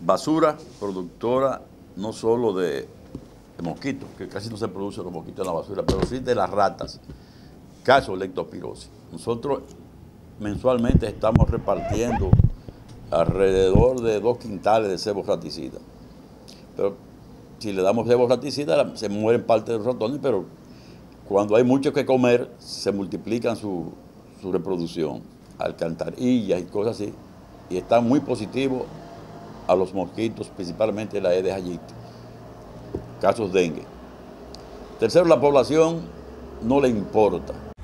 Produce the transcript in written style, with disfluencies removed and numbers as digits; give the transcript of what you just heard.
basura productora no solo de mosquitos, que casi no se producen los mosquitos en la basura, pero sí de las ratas, caso leptospirosis. Nosotros mensualmente estamos repartiendo alrededor de 2 quintales de cebo raticida. Pero si le damos cebo raticida, se mueren parte de los ratones, pero cuando hay mucho que comer, se multiplican su reproducción, alcantarillas y cosas así, y está muy positivo a los mosquitos, principalmente la Aedes aegypti, casos dengue. Tercero, la población no le importa